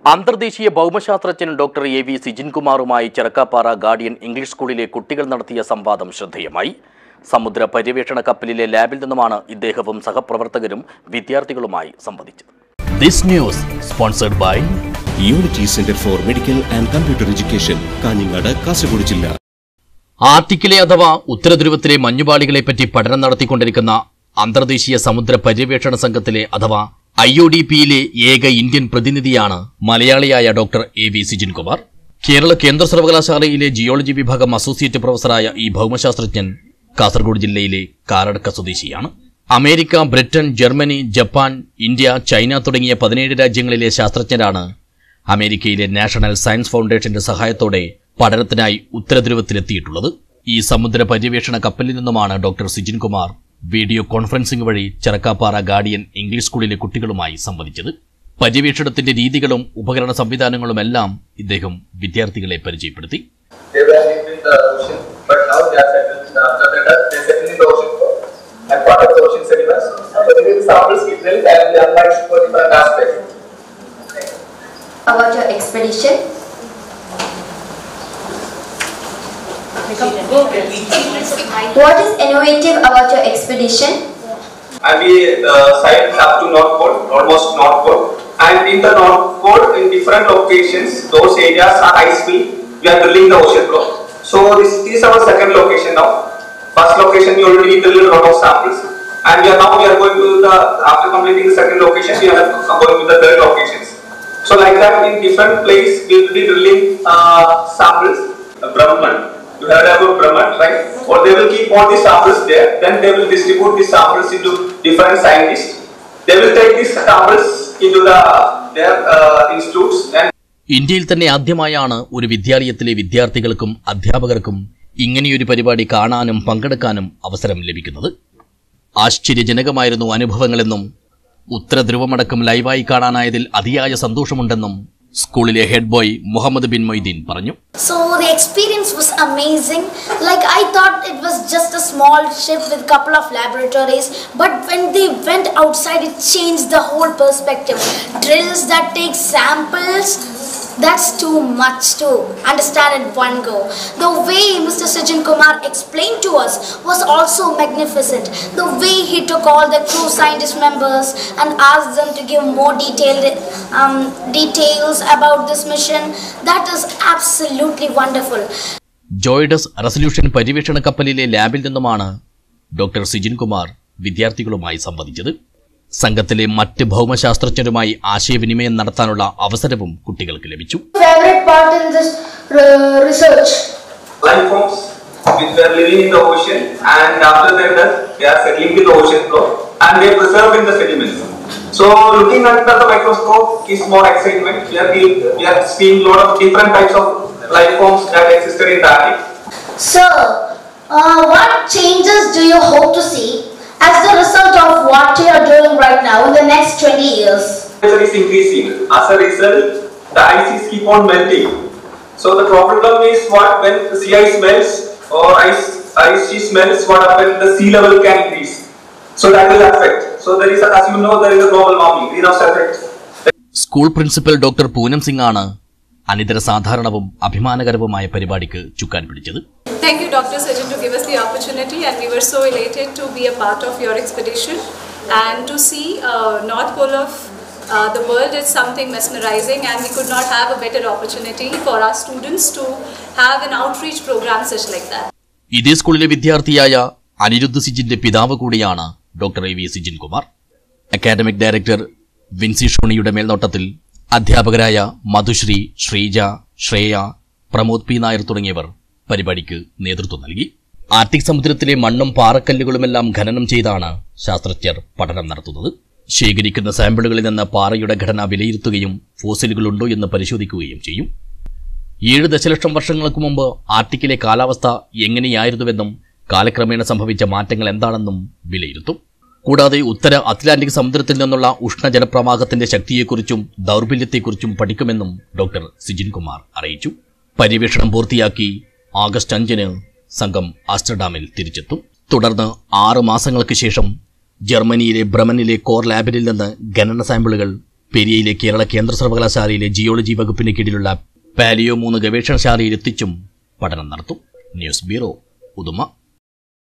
അന്തർദേശീയ ഭൗമശാസ്ത്രജ്ഞൻ doctor A V. സിജിൻകുമാറുമായി ചെറക്കാപ്പാറ ഗാർഡിയൻ ഇംഗ്ലീഷ് സ്കൂളിലെ കുട്ടികൾ നടത്തിയ സംവാദം ശ്രദ്ധേയമായി. സമുദ്ര പര്യവേഷണ കപ്പലിലെ ലാബിൽ നിന്നുമാണ് ഇദ്ദേഹവും സഹപ്രവർത്തകരും വിദ്യാർത്ഥികളുമായി സംവദിച്ചത്. This news sponsored by Unity Center for Medical and Computer Education, Kanhangad, Kasaragod ജില്ല. ആർട്ടിക്കിലെ അഥവാ ഉത്തരധ്രുവത്തിലെ മഞ്ഞുപാളികളെപ്പറ്റി പഠനം നടത്തിക്കൊണ്ടിരിക്കുന്ന അന്തർദേശീയ സമുദ്ര പര്യവേഷണ സംഘത്തിലെ അഥവാ IODPയിലെ ഏക ഇന്ത്യൻ പ്രതിനിധിയാണ് മലയാളിയായ ഡോക്ടർ എ.വി. സിജിൻകുമാർ. കേരള കേന്ദ്ര സർവകലാശാലയിലെ ജിയോളജി വിഭാഗം അസോസിയേറ്റ് പ്രൊഫസറായ ഈ ഭൗമശാസ്ത്രജ്ഞൻ കാസർഗോഡ് ജില്ലയിലെ കാരടക്ക സ്വദേശിയാണ്. America, Britain, Germany, Japan, India, China തുടങ്ങിയ 17 രാജ്യങ്ങളിലെ ശാസ്ത്രജ്ഞരാണ് അമേരിക്കയിലെ നാഷണൽ സയൻസ് ഫൗണ്ടേഷന്റെ സഹായത്തോടെ പഠനത്തിനായി ഉത്തരധ്രുവത്തിലെത്തിയിട്ടുള്ളത്. ഈ സമുദ്ര പര്യവേഷണ കപ്പലിൽ നിന്നുമാണ് ഡോക്ടർ സിജിൻകുമാർ വീഡിയോ കോൺഫറൻസിംഗ് വഴി ചെറക്കാപ്പാറ ഗാർഡിയൻ ഇംഗ്ലീഷ് സ്കൂളിലെ കുട്ടികളുമായി സംവദിച്ചത്. പര്യവേഷണത്തിന്റെ രീതികളും ഉപകരണ സംവിധാനങ്ങളുമെല്ലാം ഇദ്ദേഹം വിദ്യാർത്ഥികളെ പരിചയപ്പെടുത്തി. About your expedition? What is innovative about your expedition? We sighted up to North Pole, almost North Pole, and in the North Pole, in different locations, those areas are ice-free. We are drilling the ocean floor. So this is our second location now. First location we already drilled a lot of samples, and we are going to the, after completing the second location, we are going to the third locations. So like that, in different place, we will be drilling samples. Brahman, you heard about Brahman, right? Or they will keep all the samples there, then they will distribute the samples into different scientists. They will take these samples into their institutes. And ഇന്ത്യയിൽ തന്നെ ആദ്യമായാണ് ഒരു വിദ്യാലയത്തിലെ വിദ്യാർത്ഥികൾക്കും അധ്യാപകർക്കും ഇങ്ങനെയൊരു പരിപാടി കാണാനും പങ്കെടുക്കാനും അവസരം ലഭിക്കുന്നത്. ആശ്ചര്യജനകമായിരുന്നു അനുഭവങ്ങളെന്നും ഉത്തരധ്രുവമടക്കം ലൈവായി കാണാനായതിൽ അതിയായ സന്തോഷമുണ്ടെന്നും സ്കൂളിലെ ഹെഡ് ബോയ് മുഹമ്മദ് ബിൻ മൊയ്തീൻ പറഞ്ഞു. So the experience was amazing. Like I thought it was just a small ship with a couple of laboratories, but when they went outside it changed the whole perspective. Drills that take samples, that's too much to understand at one go. The way Mr. Sijankumar explained to us was also magnificent. The way he took all the crew scientist members and asked them to give more details about this mission, that is absolutely wonderful. JOIDES Resolution പര്യവേഷണ കപ്പലിലെ ലാബിൽ നിന്നുമാണ് doctor സിജിൻകുമാർ വിദ്യാർത്ഥികളുമായി സംവദിച്ചത്. സംഘത്തിലെ മറ്റ് ഭൗമശാസ്ത്രജ്ഞരുമായി ആശയവിനിമയം നടത്താനുള്ള അവസരവും കുട്ടികൾക്ക് ലഭിച്ചു. Favorite part in this research? life forms which were living in the ocean, and after their death, they are settling in the ocean floor and they are preserved in the sediments. So, looking under the microscope is more excitement. We are seeing a lot of different types of life forms that existed in the Arctic. So, what changes do you hope to see as the result of what you are doing right now in the next 20 years? Temperature is increasing. As a result, the ices keep on melting. So the problem is what when the sea ice melts or ice sheet melts, what happens? The sea level can increase. So that will affect. So there is, as you know, there is a global warming, greenhouse effect. School principal doctor Poonam Singh ആണ് അനിതര സാധാരണവും അഭിമാനകരവുമായ പരിപാടിക്ക് ചുക്കാൻ പിടിച്ചത്. Thank you, Dr. Sajjan, to give us the opportunity, and we were so elated to be a part of your expedition and to see North Pole of the world is something mesmerizing, and we could not have a better opportunity for our students to have an outreach program such like that. ഇതേ സ്കൂളിലെ വിദ്യാർത്ഥിയായ അനിരുദ്ധ സിജിന്റെ പിതാവ് കൂടിയാണ് doctor A V. Sijinkumar. Academic director Vincy ഷോണിയുടെ മേൽനോട്ടത്തിൽ അധ്യാപകരായ Madhusree, Sreeja, Shreya, Pramod P Nair തുടങ്ങിയവർ പരിപാടിക്ക് നേതൃത്വം നൽകി. ആർട്ടിക് സമുദ്രത്തിലെ മണ്ണും പാറക്കല്ലുകളുമെല്ലാം ഖനനം ചെയ്താണ് ശാസ്ത്രജ്ഞർ പഠനം നടത്തുന്നത്. ശേഖരിക്കുന്ന സാമ്പിളുകളിൽ നിന്ന് പാറയുടെ ഘടന വിലയിരുത്തുകയും ഫോസിലുകളുണ്ടോ എന്ന് പരിശോധിക്കുകയും ചെയ്യും. 7 ദശലക്ഷം വർഷങ്ങൾക്ക് മുമ്പ് ആർട്ടിക്കിലെ കാലാവസ്ഥ എങ്ങനെയായിരുന്നുവെന്നും കാലക്രമേണ സംഭവിച്ച മാറ്റങ്ങൾ എന്താണെന്നും വിലയിരുത്തും. കൂടാതെ ഉത്തര അറ്റ്ലാന്റിക് സമുദ്രത്തിൽ നിന്നുള്ള ഉഷ്ണജലപ്രവാഹത്തിന്റെ ശക്തിയെക്കുറിച്ചും ദൗർബല്യത്തെക്കുറിച്ചും പഠിക്കുമെന്നും ഡോക്ടർ സിജിൻകുമാർ അറിയിച്ചു. പര്യവേഷണം പൂർത്തിയാക്കി ആഗസ്റ്റ് 5-ന് സംഘം ആംസ്റ്റർഡാമിൽ തിരിച്ചെത്തും. തുടർന്ന് 6 മാസങ്ങൾക്ക് ശേഷം ജർമ്മനിയിലെ ബ്രമനിലെ കോർ ലാബിൽ നിന്ന് ഖനന സാമ്പിളുകൾ പെരിയയിലെ കേരള കേന്ദ്ര സർവകലാശാലയിലെ ജിയോളജി വകുപ്പിന് കീഴിലുള്ള പാലിയോ 3 ഗവേഷണശാലയിൽ എത്തിച്ചും പഠനം നടത്തും. News bureau, Uduma.